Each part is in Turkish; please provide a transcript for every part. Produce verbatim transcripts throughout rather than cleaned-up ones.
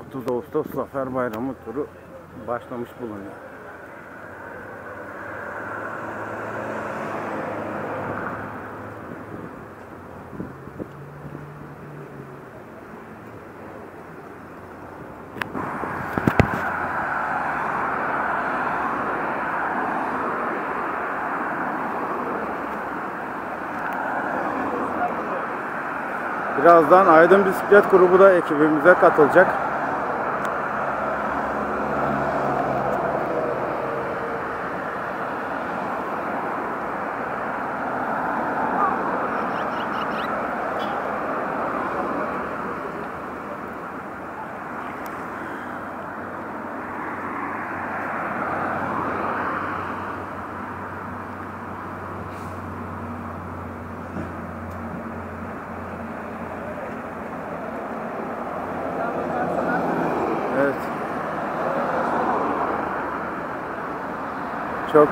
otuz Ağustos Zafer Bayramı turu başlamış bulunuyor. Birazdan Aydın Bisiklet Grubu da ekibimize katılacak. Evet. Çok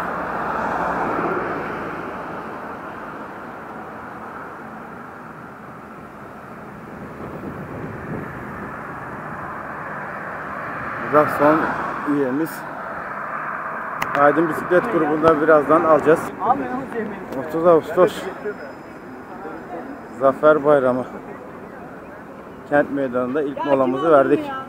Bu da son üyemiz. Aydın Bisiklet Grubu'nda birazdan alacağız. otuz Ağustos Zafer Bayramı Kent Meydanı'nda ilk molamızı verdik.